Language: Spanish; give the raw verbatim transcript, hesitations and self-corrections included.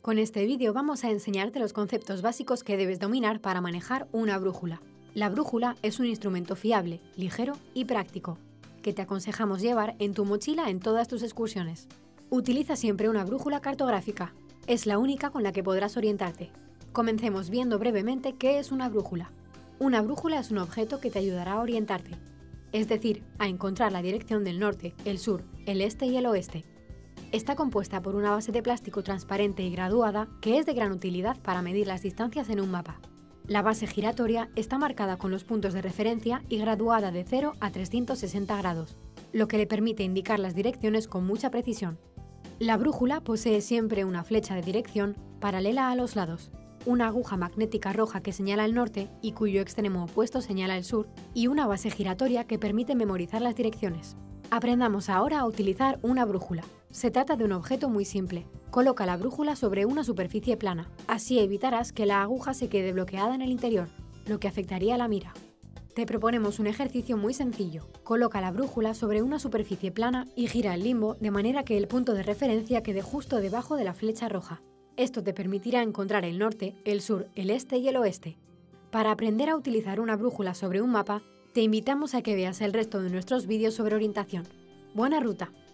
Con este vídeo vamos a enseñarte los conceptos básicos que debes dominar para manejar una brújula. La brújula es un instrumento fiable, ligero y práctico, que te aconsejamos llevar en tu mochila en todas tus excursiones. Utiliza siempre una brújula cartográfica. Es la única con la que podrás orientarte. Comencemos viendo brevemente qué es una brújula. Una brújula es un objeto que te ayudará a orientarte, es decir, a encontrar la dirección del norte, el sur, el este y el oeste. Está compuesta por una base de plástico transparente y graduada que es de gran utilidad para medir las distancias en un mapa. La base giratoria está marcada con los puntos de referencia y graduada de cero a trescientos sesenta grados, lo que le permite indicar las direcciones con mucha precisión. La brújula posee siempre una flecha de dirección paralela a los lados, una aguja magnética roja que señala el norte y cuyo extremo opuesto señala el sur, y una base giratoria que permite memorizar las direcciones. Aprendamos ahora a utilizar una brújula. Se trata de un objeto muy simple. Coloca la brújula sobre una superficie plana. Así evitarás que la aguja se quede bloqueada en el interior, lo que afectaría a la mira. Te proponemos un ejercicio muy sencillo. Coloca la brújula sobre una superficie plana y gira el limbo de manera que el punto de referencia quede justo debajo de la flecha roja. Esto te permitirá encontrar el norte, el sur, el este y el oeste. Para aprender a utilizar una brújula sobre un mapa, te invitamos a que veas el resto de nuestros vídeos sobre orientación. ¡Buena ruta!